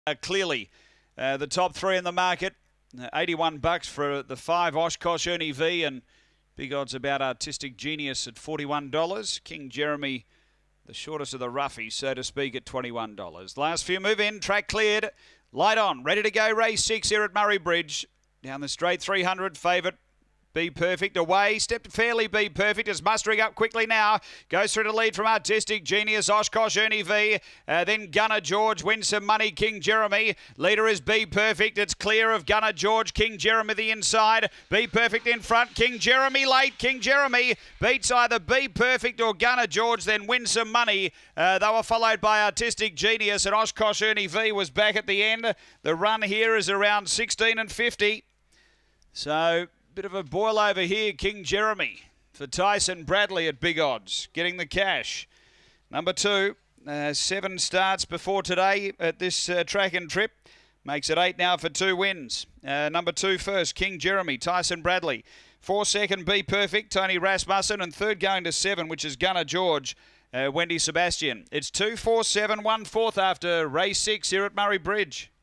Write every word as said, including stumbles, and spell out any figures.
Uh, clearly, uh, the top three in the market. Uh, eighty-one bucks for the five Oshkosh Ernie V, and big odds about Artistic Genius at forty-one dollars. King Jeremy, the shortest of the roughies, so to speak, at twenty-one dollars. Last few move in, track cleared, light on, ready to go. Race six here at Murray Bridge. Down the straight, three hundred, favourite. Be Perfect away, stepped fairly. Be Perfect is mustering up quickly now. Goes through to lead from Artistic Genius, Oshkosh Ernie V. Uh, then Gunner George wins some money, King Jeremy. Leader is Be Perfect. It's clear of Gunner George, King Jeremy the inside. Be Perfect in front, King Jeremy late. King Jeremy beats either Be Perfect or Gunner George, then wins some money. Uh, they were followed by Artistic Genius, and Oshkosh Ernie V was back at the end. The run here is around sixteen and fifty. So bit of a boil over here, King Jeremy, for Tyson Bradley at big odds, getting the cash. Number two, uh, seven starts before today at this uh, track and trip. Makes it eight now for two wins. Uh, number two first, King Jeremy, Tyson Bradley. Four second, Be Perfect, Tony Rasmussen. And third going to seven, which is Gunner George, uh, Wendy Sebastian. It's two, four, seven, one fourth after race six here at Murray Bridge.